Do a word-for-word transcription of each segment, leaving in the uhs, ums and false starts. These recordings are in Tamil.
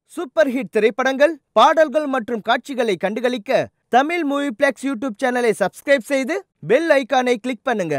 சூப்பர் ஹிட் திரைப்படங்கள், பாடல்கள் மற்றும் காட்சிகளை கண்டுகளிக்க தமிழ் மூவி பிளெக்ஸ் யூடியூப் சேனலை சப்ஸ்கிரைப் செய்து பெல் ஐகானை கிளிக் பண்ணுங்க.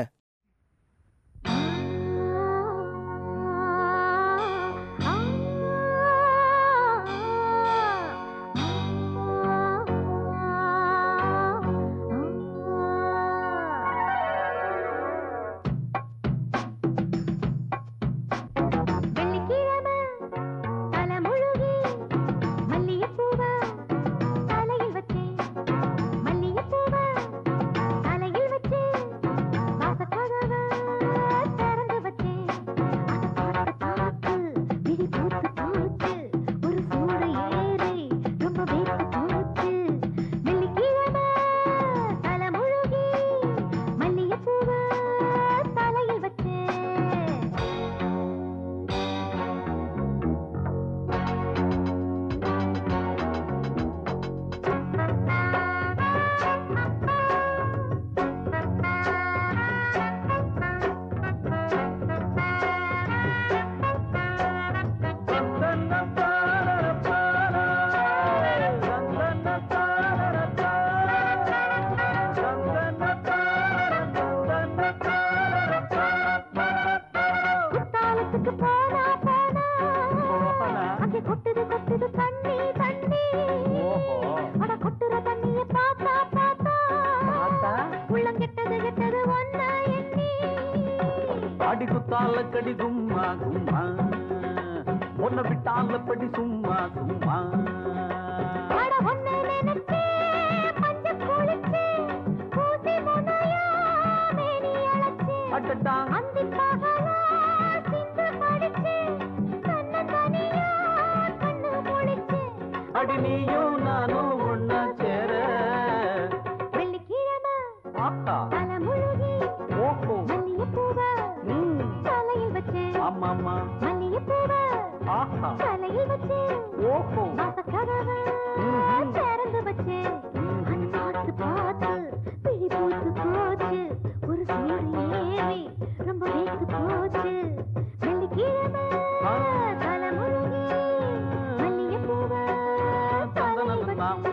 அடி குத்தால கடி கும்மா கும்மா ஒன்ன விட்டால படி சும்மா சும்மா அட ஒன்ன நினைச்சே பஞ்ச குளிச்சே கூசி முனையா மேனி அழைச்சே அடடா அந்தி பகலா சிந்து படிச்சே கண்ண தனியா கண்ணு முழிச்சே அடி நீயும் நானும் ஒன்னா சேர வெள்ளிக்கிழமை ஆத்தா தலை முழுகி ஓஹோ மல்லிகைப்பூவை தலையில் வச்சே அம்மா மல்லிகைப்பூவை ஆஹா தலையில் வச்சே ஓஹோ வாசக்கதவை திறந்து வச்சே அது பார்த்து பார்த்து பிடி போட்டு போச்சு ஒரு சீரி ஏறி ரொம்ப வேத்து போச்சு வெள்ளிக்கிழமை தலை முழுகி மல்லிகைப்பூவை தலையில் வச்சே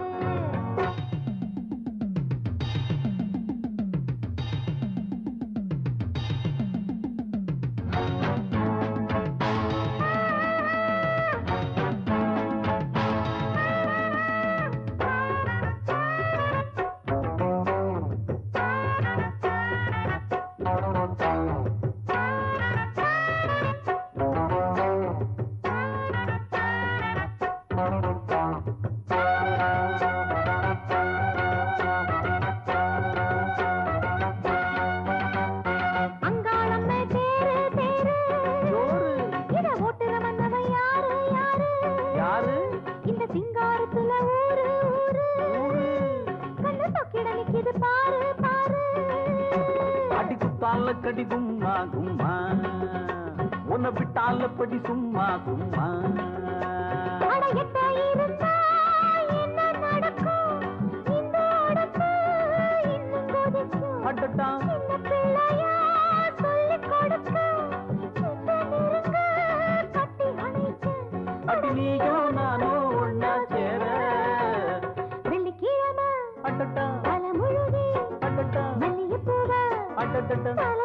கடி கும்மா கும்மா உன்னை விட்டால படி சும்மா சும்மா அடையட்ட இருந்தா என்ன நடக்கும் இந்த உடம்பு இன்னும் கொதிக்கும் அடடா சின்ன பிள்ளையா சொல்லிக் கொடுக்க சின்ன நெருங்க கட்டி அணைக்க அடி நீயும் நானும் ஒன்னா சேர வெள்ளிக்கிழமை அடடா தலை முழுகி அடடா மல்லிகைப்பூவை அடடா